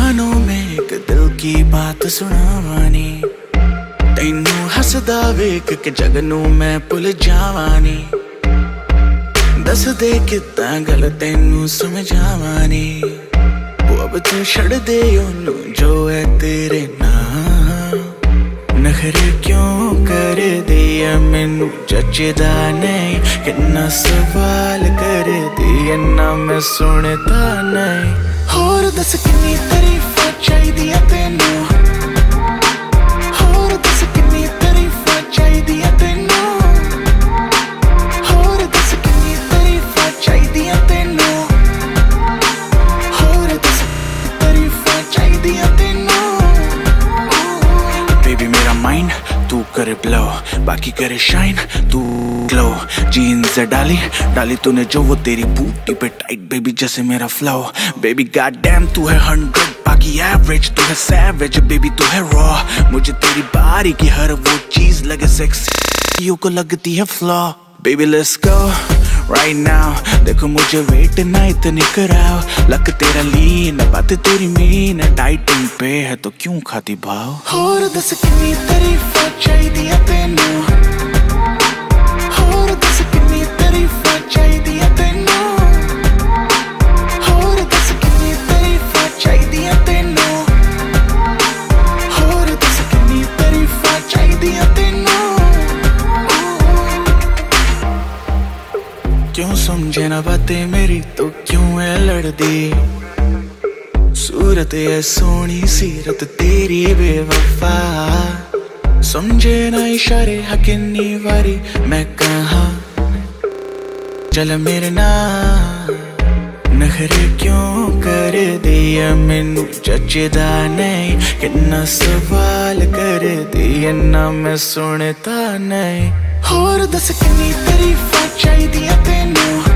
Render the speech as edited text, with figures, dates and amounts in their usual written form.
कानों में एक दिल की बात सुनावानी, तैनू हसदा वेख के जगनू मैं भुल जावानी। दस दे कितना गल तैनू समझावानी, वो अब तू छड़ दे ओनू जो है तेरे नाम। नखरे क्यों कर दिया मैनू जचदा नहीं, कितना सवाल कर दिया ना मैं सुनता नहीं। होर दस किन्नी तारीफां चाहिदियां तैनू, होर दस किन्नी तारीफां चाहिदियां तैनू, होर दस किन्नी तारीफां चाहिदियां तैनू, होर दस तारीफां चाहिदियां तैनू। बेबी मेरा माइंड तू करे ब्लो, बाकी करे शाइन तू ग्लो। जीन्स डाली डाली तूने जो वो तेरी बूटी पे टाइट बेबी जैसे मेरा फ्लो। बेबी गॉड डैम तू है 100, बाकी एवरेज तू है सैवेज। बेबी तू है रॉ, मुझे तेरी बारी की हर वो चीज लगे सेक्सी, यू को लगती है फ्लॉ। Baby let's go right now, देखो मुझे वेट ना इतनी कराओ। लक तेरा लीन बात तेरी मीन, डाइटिंग पे है तो क्यों खाती भाव। होर दस किन्नी तारीफां चाहिदियां तैनू, होर दस किन्नी तारीफां चाहिदियां तैनू, होर दस किन्नी तारीफां चाहिदियां तैनू, होर दस किन्नी तारीफां चाहिदियां तैनू। क्यों समझे ना बातें मेरी तो क्यों है लड़दी, सूरत है सोनी सीरत तेरी बेवफा। समझे ना इशारे किन्नी वारी मैं कहा चल मेरे ना। नखरे क्यों कर दिया मैनू जचदा नहीं, कितना सवाल कर दिया ना मैं सुनता नहीं। होर दस किन्नी तारीफां चाहिदियां तैनू।